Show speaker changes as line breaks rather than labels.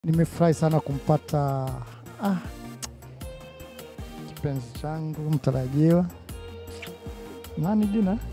Nimefurahi sana kumpata kipenzi changu mtarajiwa. Nani jina?